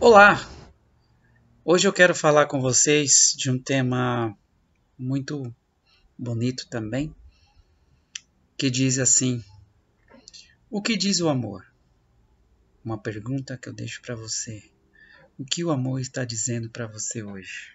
Olá! Hoje eu quero falar com vocês de um tema muito bonito também, que diz assim: o que diz o amor? Uma pergunta que eu deixo para você. O que o amor está dizendo para você hoje?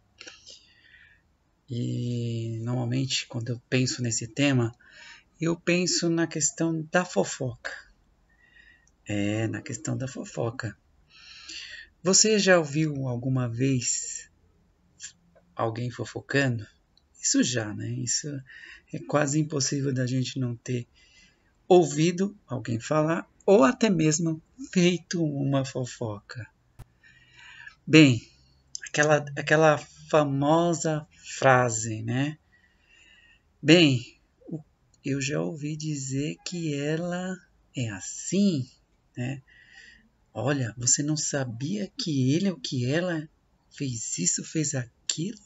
E normalmente quando eu penso nesse tema, eu penso na questão da fofoca. Na questão da fofoca. Você já ouviu alguma vez alguém fofocando? Isso já, né? Isso é quase impossível da gente não ter ouvido alguém falar ou até mesmo feito uma fofoca. Bem, aquela famosa frase, né? Bem, eu já ouvi dizer que ela é assim, né? Olha, você não sabia que ele ou que ela fez isso, fez aquilo?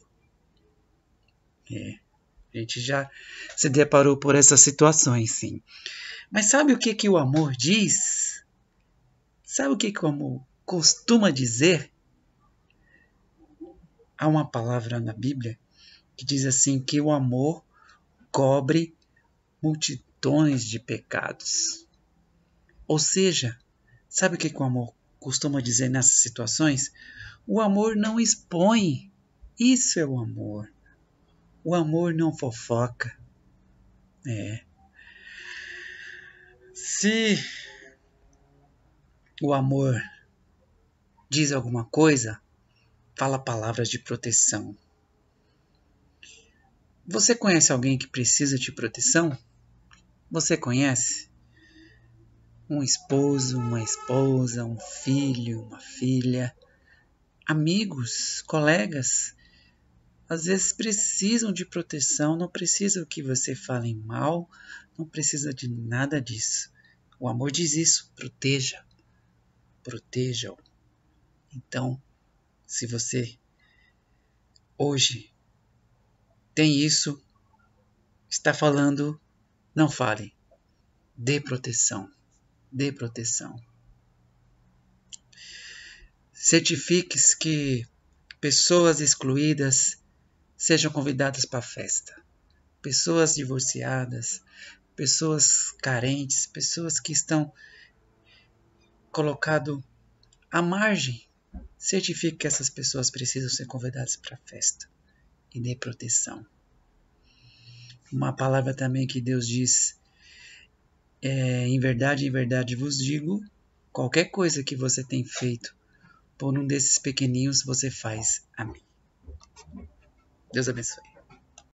A gente já se deparou por essas situações, sim. Mas sabe o que o amor diz? Sabe o que o amor costuma dizer? Há uma palavra na Bíblia que diz assim que o amor cobre multidões de pecados. Ou seja, sabe o que o amor costuma dizer nessas situações? O amor não expõe. Isso é o amor. O amor não fofoca. Se o amor diz alguma coisa, fala palavras de proteção. Você conhece alguém que precisa de proteção? Você conhece? Um esposo, uma esposa, um filho, uma filha, amigos, colegas, às vezes precisam de proteção, não precisa que você fale mal, não precisa de nada disso. O amor diz isso, proteja, proteja-o. Então, se você hoje tem isso, está falando, não fale, dê proteção, dê proteção. Certifique-se que pessoas excluídas sejam convidadas para a festa. Pessoas divorciadas, pessoas carentes, pessoas que estão colocadas à margem. Certifique que essas pessoas precisam ser convidadas para a festa e dê proteção. Uma palavra também que Deus diz em verdade vos digo, qualquer coisa que você tem feito por um desses pequeninos, você faz a mim. Deus abençoe.